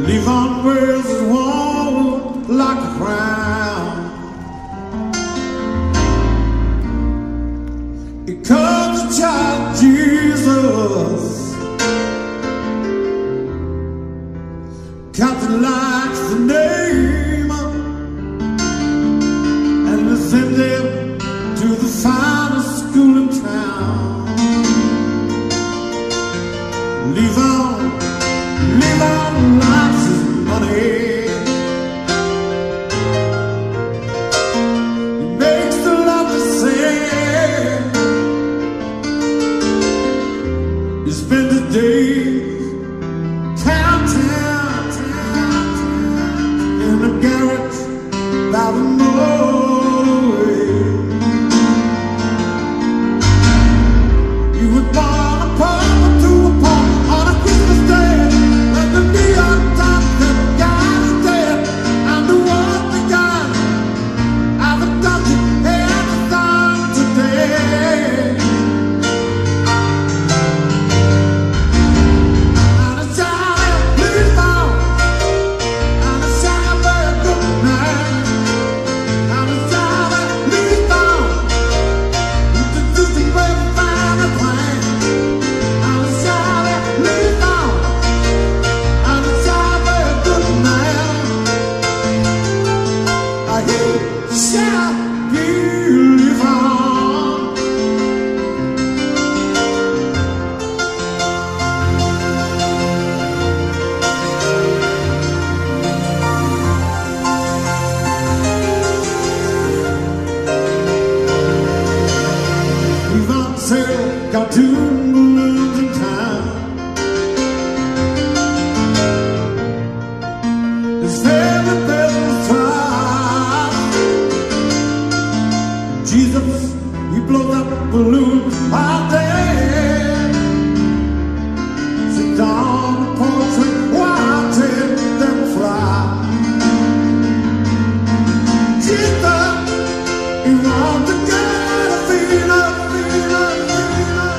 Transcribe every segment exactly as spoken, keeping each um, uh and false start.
Levon wears his wall like a crown. It comes the child Jesus, Captain likes the name, and they send him to the finest school in town. Levon, Levon likes his money. He makes the love to sing. He spends the days counting in the garret by the motorway. You were born a pauper to a pauper on a Christmas day. Let the neon top that God is dead. I'm the one begun. I've adopted every song today. And a shiny blue phone, and a shiny bird good night, and a shiny blue phone with the distant wave fine and plain, and a shiny blue phone, and a shiny bird good night. I hear shout beautiful. Levon said, got two balloons in town. His favorite bells try. Jesus, he blows up balloons all day. Sit down the portrait, watching them fly. Jesus, he wants to get a feeler, feeler, feeler.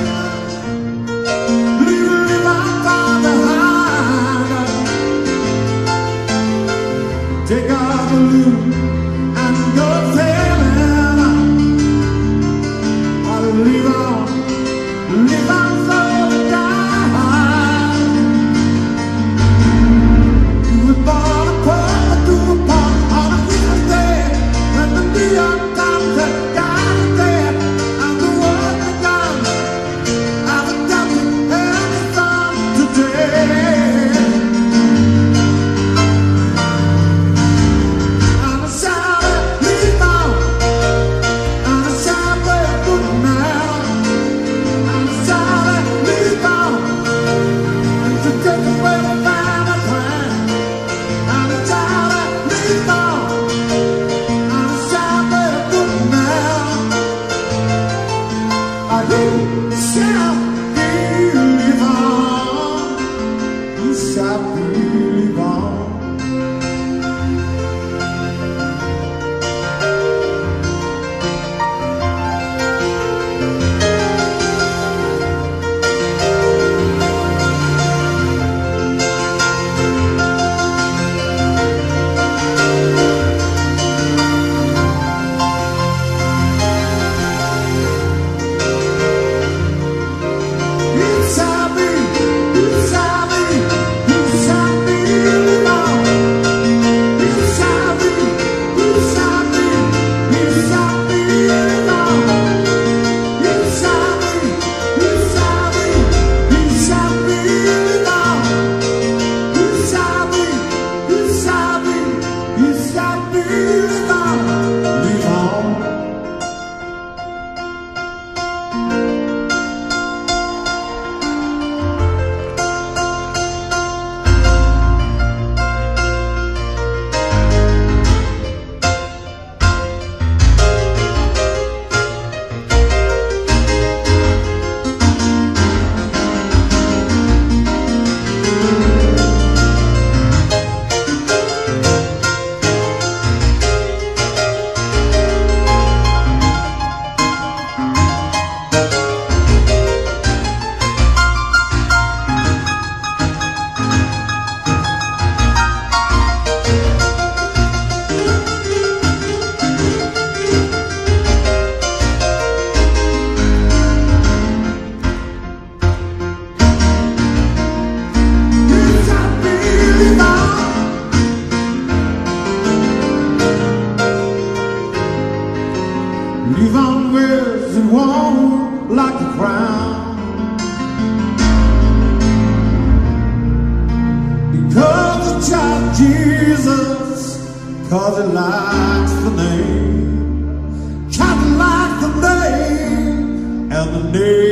Leave, leave our father behind. Take our balloon and go sailing. I'll leave on, leave on so to die. You were born a pauper to a pauper on a Christmas day. When the neon top said God is dead, and the world begun. I've adopted every song today. I'm a shiny Levon, I'm a shiny good man, I'm a shiny Levon, and to take away the fine and plain. I'm a shiny Levon, I'm a shiny good man. I hear shout Levon, you shout Levon. You shall be, you shall be, you shall be Levon. 'cause he likes the name. Captain likes the name, and the name